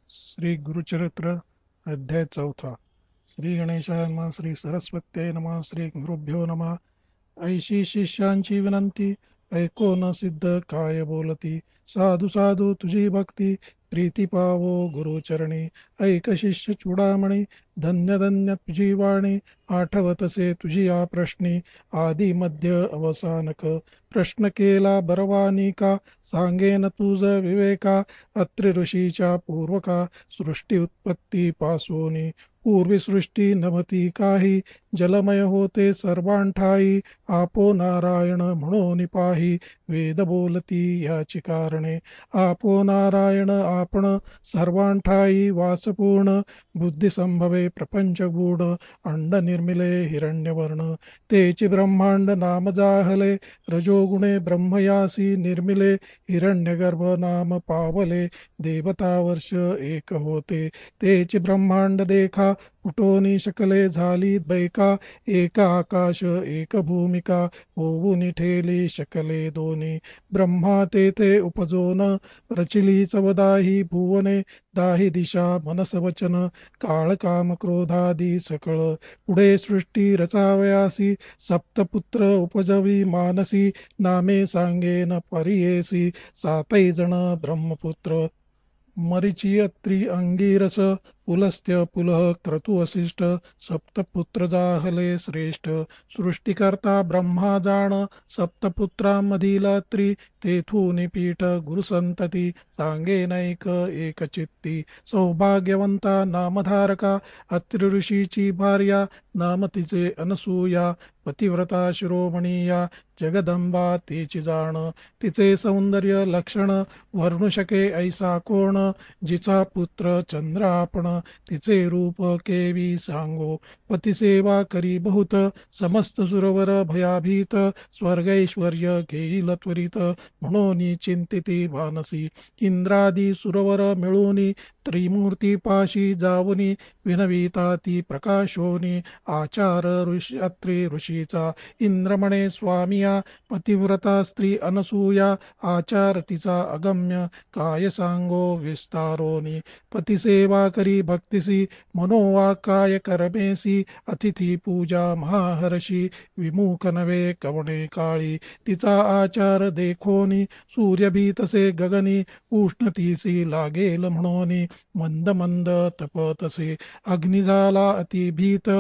श्री गुरुचरित्र अध्याय 4. श्री गणेशाय नमः. श्री सरस्वत्यै नमः. श्री गुरुभ्यो नमः. ऐशी शिष्यांची विनंती, ऐको न सिद्ध काय बोलती. साधू साधू तुझी भक्ती, प्रीती पावो गुरुचरणी. ऐक शिष्य चूडामणी, धन्य धन्य तुझी वाणी. आठवतसे तुझी या प्रश्नी, आदि मध्य अवसानक. प्रश्न केला बरवानी का, सांगेन तुझ विवेका. अत्रि ऋषीच्या पूर्वका, सृष्टी उत्पत्ती पासोनी. पूर्वी सृष्टी नव्हती काही, जलमय होते सर्वांठाई. आपो नारायण म्हणून पाही, वेद बोलती याची कारणे. आपो नारायण आपण सर्वांठाई वासपूर्ण. बुद्धी संभवे प्रपंच गूढ, अंड निर्मिले हिरण्यवर्ण. तेची ब्रह्मांड नाम जाहले, रजोगुणे ब्रह्मयासी निर्मिले. हिरण्यगर्भ नाम पावले, देवता वर्ष एक होते. तेची ब्रह्मांड देखा, फुटोनी शकले झाली बैका. एक आकाश एक भूमिका, होऊन ठेली शकले दोन्ही. ब्रह्मा तेथे उपजोन, रचिली चवदाही भुवने. दाही दिशा मनस वचन, काळ काम क्रोधादी सकळ. पुढे सृष्टी रचावयासी, सप्तपुत्र उपजवी मानसी. नामे सांगेन परियेसी, सातै जण ब्रह्मपुत्र. मरीची अत्रि अंगिरस, पुलस्त्य पुलह क्रतु वसिष्ठ. सप्तपुत्र जाहले श्रेष्ठ, सृष्टिकर्ता ब्रह्मा जाण. सप्तपुत्रांमधील त्रि, तेथून पीठ गुरुसंतती. सांगेनैक एकचित्ती, सौभाग्यवंता नामधारका. अत्रि ऋषीची भार्या, नाम तिचे अनसूया. पतिव्रता शिरोमणीया, जगदंबा तिची जाण. तिचे सौंदर्य लक्षण, वर्णू शके ऐसा कोण. जिचा पुत्र चंद्र आपण, तिचे रूप केवी सांगो. पतिसेवा करी बहुत, समस्त सुरवर भयाभीत. स्वर्गैश्वर्य घेईल त्वरित, म्हणून चिंतिती मानसी. इंद्रादी सुरवर मिळूनी, त्रिमूर्ती पाशी जावनी. विनविता ती प्रकाशोनी, आचार अत्रि ऋषीचा. इंद्र म्हणे स्वामिया, पतिव्रता स्त्री अनसूया. आचार तिचा अगम्य, काय सांगो विस्तारोनी. पतिसेवा करी भक्तिसी, मनोवाकाय करमेसी. अतिथी पूजा महाहर्षी, विमुख नवे कवणे काळी. तिचा आचार देखोनी, सूर्य भीतसे गगनी. उष्णतीसी लागेल म्हणोनी, मंद मंद तपतसे. अग्नी झाला अतिभीत,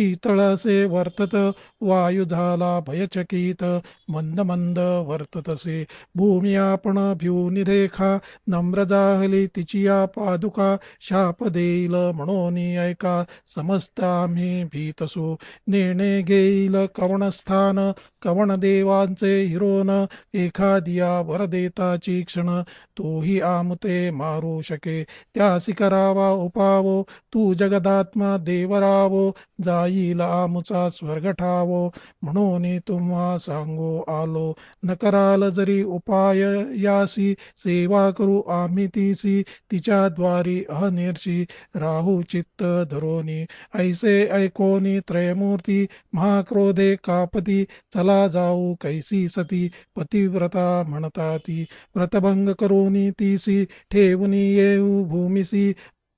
शीतळसे वर्तत. वायू झाला भयचकित, मंद मंद वर्ततसे. भूमी आपण भिवून देखा, नम्र जाहली तिची या पादुका. शाप देईल म्हणून ऐका, समस्त आम्ही भीतसू. निर्णय घेईल कवणस्थान, कवण देवांचे हिरोन. एखादिया वर देताची क्षण, तोही आमते मारू शके. त्यासी करावा उपावो, तू जगदात्मा देवरावो. जाईल आमुचा स्वर्ग ठावो, म्हणून तुम्हा सांगू आलो. न कराल जरी उपाय यासी, सेवा करू आम्ही तिसी. तिच्या द्वारी अहनिर्षी, राहू चित्त धरोनी. ऐसे ऐकोनी त्रयमूर्ती, महाक्रोधे कापती. चला जाऊ कैसी सती, पतिव्रता म्हणता ती. व्रतभंग करोनी तिसी, ठेवूनी येऊ भूमिसी.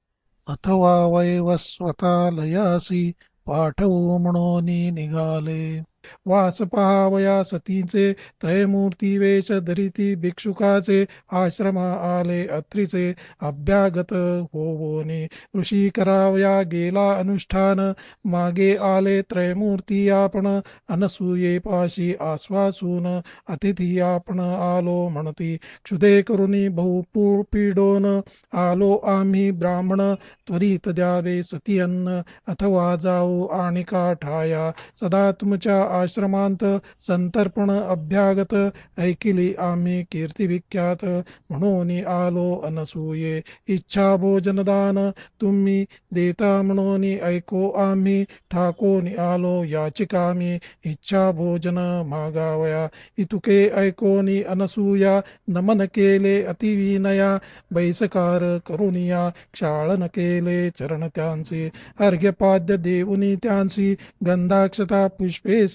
अथवा वैवस्वता लयासी, पाठवू म्हणून निघाले. वास पहावया सतीचे, त्रयमूर्ती वेश धरिती भिक्षुकाचे. आश्रम आले अत्रीचे, अभ्यागत होवोने. ऋषी करावया गेला अनुष्ठान, मागे आले त्रयमूर्ती आपण. अनसूये पाशी आश्वासून, अतिथी आपण आलो म्हणती. क्षुदे करुणी बहु पीडोन, आलो आम्ही ब्राह्मण. त्वरित द्यावे सती अन्न, अथवा जाऊ आणिका ठाया. सदा तुमच्या आश्रमांत संतर्पण अभ्यागत. ऐकिली आम्ही कीर्ती विख्यात, म्हणून आलो अनसूये. इच्छा भोजनदान तुम्ही देता म्हणून ऐको आम्ही. ठाकोन आलो याचिकामी, इच्छा भोजन मागावया. इतुके ऐकोनी अनसूया, नमन केले अतिविनया. बैसकार करुनिया, क्षाळन केले चरण त्यांचे. अर्घ्यपाद्य देऊनी त्यांसी, गंधाक्षता पुष्पेसी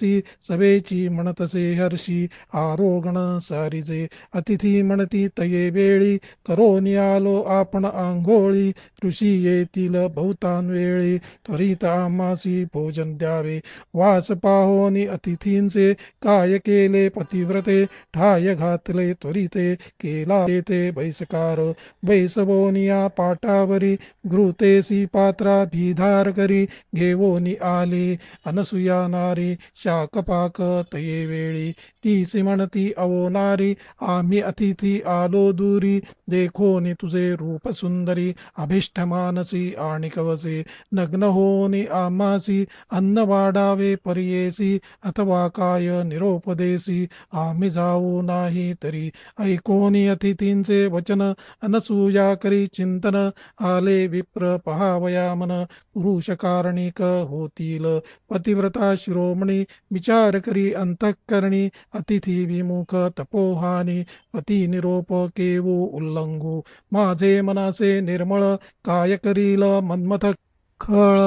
आलीसी सवेची म्हणतसे हर्षी आरोगण सारिजे अतिथी म्हणती तये वेळी करोनी आलो आपण आंघोळी ऋषी येतील बहुतान वेळी त्वरित आम्हासी भोजन द्यावे वास पाहोनी अतिथींचे काय केले पतिव्रते ठाय घातले त्वरिते केला ते बैसकार बैसवोनिया पाटावरी घृतेसी पात्रा भिधार करी घेवोनी आली अनसुया नारी शाकपाक तये वेळी तीसी म्हणती अवो नारी आम्ही अतिथी आलो दूरी देखोनी तुझे रूप सुंदरी अभिष्ट मानसी आणि कवसे नग्न होनी आम्हासी अन्न वाढावे पर्येसी अथवा काय निरोपदेसी आम्ही जाऊ नाही तरी ऐकोनी अतिथींचे वचन अनसूया करी चिंतन आले विप्र पहावया मन पुरुष कारणिक होतील पतिव्रता शिरोमणी विचार करी अंतःकरणी अतिथी विमुख तपोहानी पती निरोप केवो उल्लंघू माझे मनासे निर्मळ काय करील मन्मथ खळ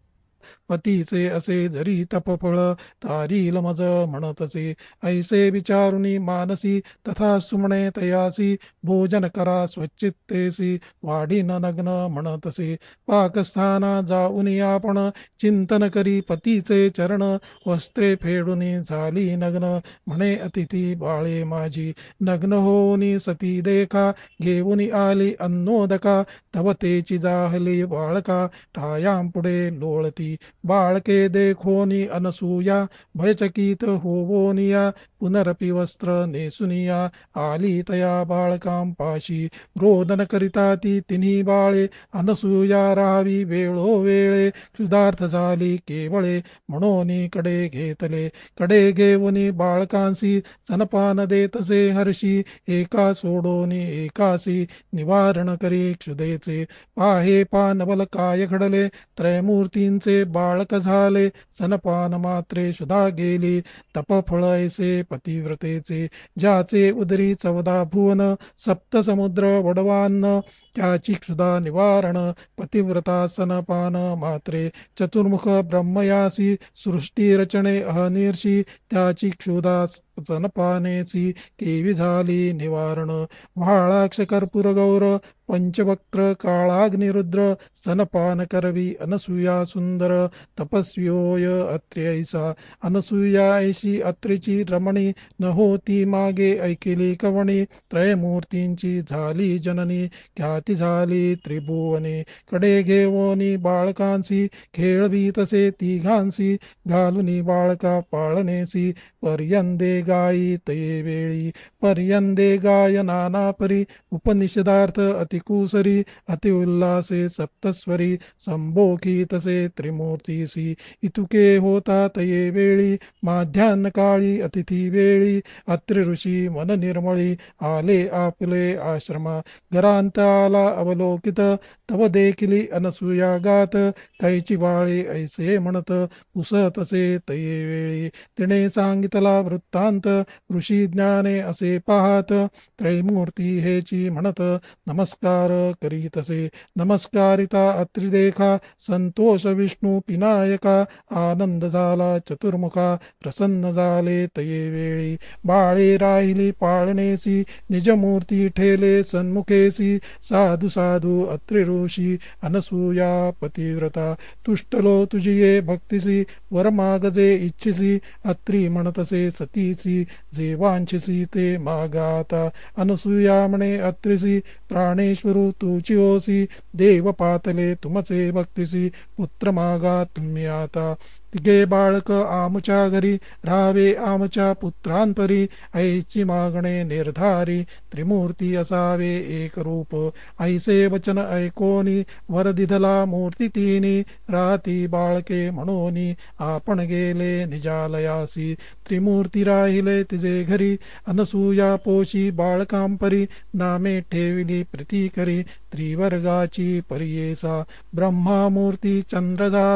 पतीचे असे जरी तपफळ तारील मज म्हणतसे ऐसे विचारुनी मानसी तथा सुमणे तयासी भोजन करा स्वच्चित्तेसी वाढीन नग्न म्हणतसे पाकस्थाना जाऊनी आपण चिंतन करी पतीचे चरण वस्त्रे फेडुनी झाली नग्न म्हणे अतिथी बाळे माझी नग्न होऊनी सती देखा घेऊनी आली अन्नोदका तव तेची जाहली बाळका ठायां पुढे लोळती बाळके देखोनी अनसूया भयचकित होवोनिया पुनरपि वस्त्र नेसुनिया आली तया बाळकां पाशी रोदन करिता ती तिन्ही बाळे अनसूया राहावी वेळोवेळे क्षुधार्थ झाली केवळे म्हणोनी कडे घेतले कडे घेऊनी बाळकांसी स्तनपान देतसे हर्षी एका सोडोनी एकासी निवारण करी क्षुधेचे पाहे पानबल काय घडले त्रयमूर्तींचे बाळक झाले स्तनपान मात्रे सुधा गेली तपफळ ऐसे पतिव्रतेचे ज्याचे उदरी 14 भुवन सप्त समुद्र वडवान्न त्याची क्षुधा निवारण पतिव्रता स्तनपान मात्रे चतुर्मुख ब्रह्मयासी सृष्टी रचणे अहनिर्षी त्याची क्षुधा स्तनपानेची केवी झाली निवारण व्हाळाक्ष कर्पूर गौर पंचवक्त्र काळाग्निरुद्र स्तनपान करवी अनसूया सुंदर तपस्व्योय अत्र्यैसा अनसूया ऐशी अत्रीची रमणी न होती मागे ऐकिली कवणी त्रयमूर्तींची झाली जननी ख्याती झाली त्रिभुवने कडे घेवोनी बाळकांसी खेळवी तसे तिघांसी घालुनी बाळका पाळणेसी पर्यंदे गायी तये वेळी पर्यंदे गाय नाना परी उपनिषदार्थ अतिकुसरी अतिउल्लासे सप्तस्वरी संभोखी तसे त्रिमूर्तीसी इतुके होता तये वेळी माध्यान्ह काळी अतिथी वेळी अत्रि ऋषी मन निर्मळी आले आपले आश्रमा घरांत आला अवलोकित तव देखिली अनसूया गात कैची बाळे ऐसे म्हणत पुसतसे तये वेळी तिने सांगितला वृत्तांत ऋषी ज्ञाने असे पाहत त्रैमूर्ती हेची म्हणत नमस्कार करीतसे नमस्कारिता अत्रि देखा संतोष विष्णू पिनायका आनंद झाला चतुर्मुखा प्रसन्न झाले तये वेळी बाळे राहिली पाळणेसी निजमूर्ती ठेले सन्मुखेसी साधू साधू अत्रि ऋषी अनसूया पतिव्रता तुष्टलो तुझिये भक्तिसी वर मागजे इच्छिसी अत्रि म्हणतसे सतीसी जे वांछिसी ते मागाता अनसूया म्हणे अत्रिसी प्राणेश्वरू तुची होसी देव पातले तुमचे भक्तिसी पुत्र मागा तुम्ही आता तिघे बाळक आमच्या घरी राहावे आमच्या पुत्रांपरी ऐची मागणे निर्धारी त्रिमूर्ती असावे एक रूप ऐसे वचन ऐकोनी वर दिधला मूर्ती तिनी राहती बाळके म्हणोनी आपण गेले निजालयासी त्रिमूर्ती राहिले तिजे घरी अनसूया पोशी बाळकांपरी नामे ठेविली प्रीती करी त्रिवर्गाची परियेसा ब्रह्मा मूर्ती चंद्र झाला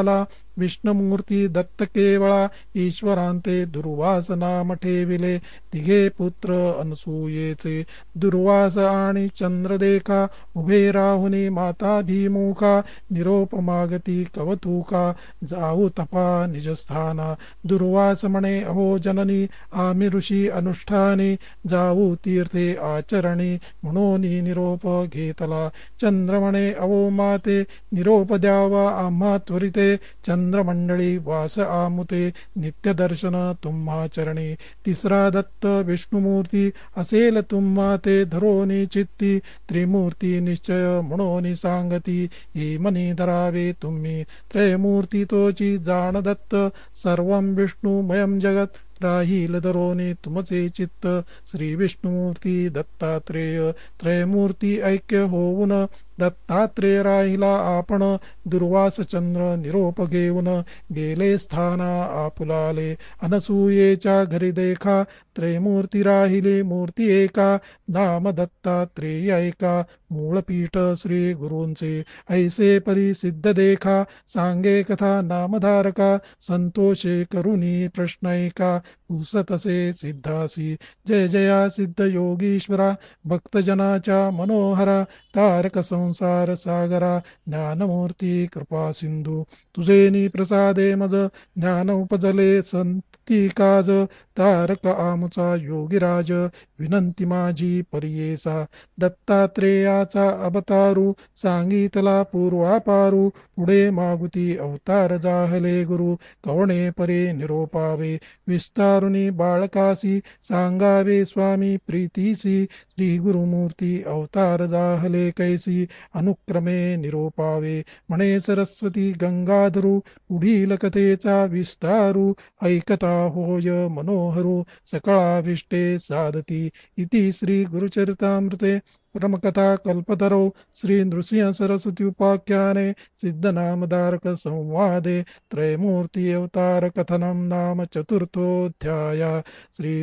विष्णुमूर्ती दत्त केवळा ईश्वरांते दुर्वास नाम ठेविले तिघे पुत्र अनसूयेचे दुर्वास आणि चंद्रदेखा उभे राहुनी माता भीमुखा निरोप मागती कवतुका जाऊ तपा निजस्थाना दुर्वास म्हणे अहो जननी आम्ही ऋषी अनुष्ठानी जाऊ तीर्थे आचरणी म्हणून निरोप घेतला चंद्र म्हणे अहो माते निरोप द्यावा आम्हा त्वरिते चंद्रमंडळी वास आमुते नित्यदर्शन तुम्हा चरणी तिसरा दत्त विष्णुमूर्ती असेल तुम्हा ते धरोनी चित्ती त्रिमूर्ती निश्चय म्हणून सांगती ही मनी धरावे तुम्ही त्रयमूर्ती तोची जाण दत्त सर्वं विष्णुमयं जगत राहील धरोनी तुमचे चित्त श्री विष्णुमूर्ती दत्तात्रेय त्रयमूर्ती ऐक्य होऊन दत्तात्रेय राहिला आपण दुर्वास चंद्र निरोप घेऊन गेले स्थाना आपुलाले अनसूयेच्या घरी देखा त्रयमूर्ती राहिले मूर्ती एका नाम दत्तात्रेय ऐका मूळपीठ श्री गुरूंचे ऐसे परिसिद्ध देखा सांगे कथा नामधारका संतोषे करुणी प्रश्न ऐका पुसतसे सिद्धासी जय जया सिद्ध योगीश्वरा भक्तजनाच्या मनोहरा तारक संसार सागरा ज्ञानमूर्ती कृपा सिंधू तुझे प्रसादे मज ज्ञान उपजले संती काज तारक आमुचा योगीराज विनंती माझी परियेसा दत्तात्रेयाचा अवतारू सांगितला पूर्वापारू पुढे मागुती अवतार जाहले गुरु कवणे परे निरोपावे विस्तारुनी बाळकासी सांगावे स्वामी प्रीतीसी श्री गुरुमूर्ती अवतार जाहले कैसी अनुक्रमे निरोपावे म्हणे सरस्वती गंगाधरू पुढील कथेचा विस्तारू ऐकता होय मनोहरू सकळाविष्टे साधती इति श्री गुरुचरितामृते परमकथा कल्पतरौ श्री नृसिंह सरस्वती उपाख्याने सिद्धनामधारक संवादे त्रयमूर्ति अवतार कथनं नाम चतुर्थोऽध्याय श्री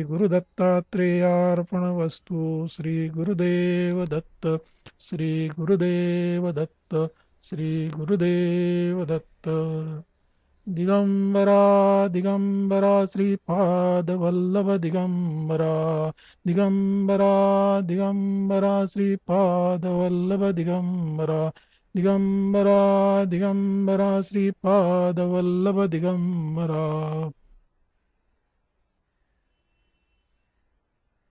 गुरुदत्तात्रेयार्पणवस्तु श्री गुरुदेव दत्त श्री गुरुदेव दत्त श्री गुरुदेव दत्त दिगंबरा दिगंबरा श्रीपादवल्लभ दिगंबरा दिगंबरा दिगंबरा श्रीपादवल्लभ दिगंबरा दिगंबरा दिगंबरा श्रीपादवल्लभ दिगंबरा